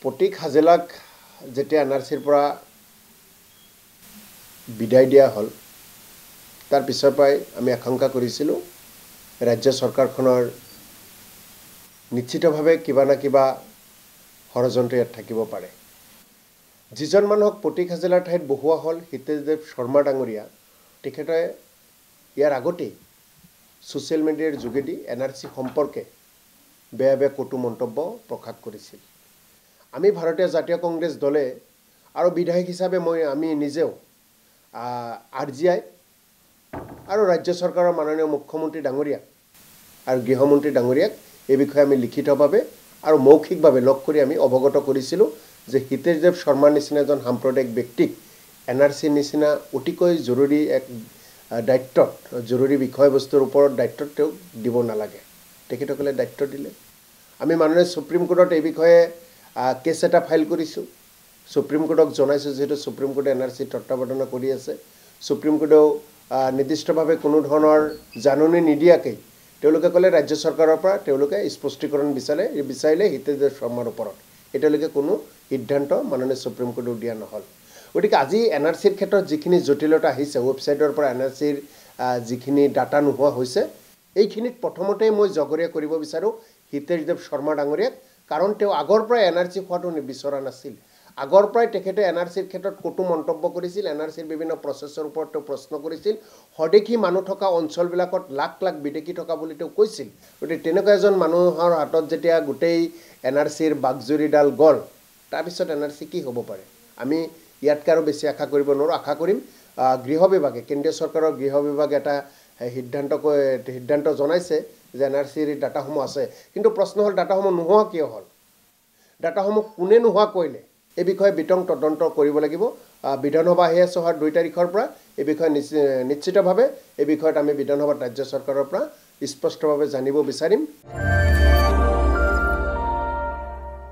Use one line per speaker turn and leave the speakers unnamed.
প্ৰতীক হাজেলাক যেতিয়া এনআৰচিৰ পৰা বিদায় দিয়া হ'ল তাৰ পিছৰ পৰাই আমি আশংকা কৰিছিলোঁ ৰাজ্য চৰকাৰখনৰ নিশ্চিতভাৱে কিবা না কিবা ষড়যন্ত্ৰ ইয়াত থাকিব পাৰে যিজন মানুহক প্ৰতীক হাজেলাৰ ঠাইত বহুৱা হ'ল হিতেশদেৱ শৰ্মা ডাঙৰীয়া তেখেতে ইয়াৰ আগতেই ছ'চিয়েল মিডিয়াৰ যোগেদি এনআৰচি সম্পৰ্কে বেয়া বেয়া কটু মন্তব্য প্ৰকাশ কৰিছিল আমি ভাৰতীয় জাতীয় কংগ্ৰেছ দলে আৰু বিধায়ক হিচাপে আমি নিজেও আৰজিআই আৰু ৰাজ্য চৰকাৰৰ মাননীয় মুখ্যমন্ত্ৰী ডাঙৰীয়া আৰু গৃহমন্ত্ৰী ডাঙৰীয়াক এই বিষয়ে আমি লিখিতভাৱে আৰু মৌখিকভাৱে লগ কৰি আমি অৱগত কৰিছিলোঁ যে হিতেশদেৱ শৰ্মাৰ নিচিনা এজন সাম্প্ৰদায়িক ব্যক্তিক এনআৰচিৰ নিচিনা অতিকৈ জৰুৰী এক দায়িত্বত জৰুৰী বিষয়বস্তুৰ ওপৰত দায়িত্ব তেওঁক দিব নালাগে তেখেতসকলে দায়িত্ব দিলে আমি মাননীয় সুপ্ৰিম কোৰ্টত এই বিষয়ে কেছ এটা ফাইল কৰিছোঁ সুপ্ৰিম কোৰ্টক জনাইছোঁ যেহেতু সুপ্ৰিম কোৰ্টে এনআৰচি তত্ত্বাৱধান কৰি আছে সুপ্ৰিম কোৰ্টেও নিৰ্দিষ্টভাৱে কোনো ধৰণৰ জাননী নিদিয়াকৈ তেওঁলোকে ক'লে ৰাজ্য চৰকাৰৰ পৰা তেওঁলোকে স্পষ্টীকৰণ বিচাৰিলে হিতেশদেৱ শৰ্মাৰ ওপৰত এতিয়ালৈকে কোনো সিদ্ধান্ত মাননীয় সুপ্ৰিম কোৰ্টেও দিয়া নহ'ল গতিকে আজি এনআৰচিৰ ক্ষেত্ৰত যিখিনি জটিলতা আহিছে ৱেবছাইটৰ পৰা এনআৰচিৰ যিখিনি ডাটা নোহোৱা হৈছে এইখিনিত প্ৰথমতেই মই জগৰীয়া কৰিব বিচাৰোঁ হিতেশদেৱ শৰ্মা ডাঙৰীয়াক কাৰণ তেওঁ আগৰ পৰাই এনআৰচি হোৱাটো বিচৰা নাছিল আগৰ পৰাই তেখেতে এনআৰচিৰ ক্ষেত্ৰত কটু মন্তব্য কৰিছিল এনআৰচিৰ বিভিন্ন প্ৰচেছৰ ওপৰত তেওঁ প্ৰশ্ন কৰিছিল সদেশী মানুহ থকা অঞ্চলবিলাকত লাখ লাখ বিদেশী থকা বুলি তেওঁ কৈছিল গতিকে তেনেকুৱা এজন মানুহৰ হাতত যেতিয়া গোটেই এনআৰচিৰ বাগজুৰিডাল গ'ল তাৰপিছত এনআৰচি কি হ'ব পাৰে আমি ইয়াতকৈ আৰু বেছি আশা কৰিব নোৱাৰোঁ আশা কৰিম গৃহ বিভাগে কেন্দ্ৰীয় চৰকাৰৰ গৃহ বিভাগে এটা সিদ্ধান্ত জনাইছে যে এনআৰচিৰ ডাটাসমূহ আছে কিন্তু প্ৰশ্ন হ'ল ডাটাসমূহ নোহোৱা কিয় হ'ল ডাটাসমূহ কোনে নোহোৱা কৰিলে এই বিষয়ে বিতং তদন্ত কৰিব লাগিব বিধানসভা আহি আছে অহা 2 তাৰিখৰ পৰা এই বিষয়ে নিশ্চিতভাৱে এই বিষয়ত আমি বিধানসভাত ৰাজ্য চৰকাৰৰ পৰা স্পষ্টভাৱে জানিব বিচাৰিম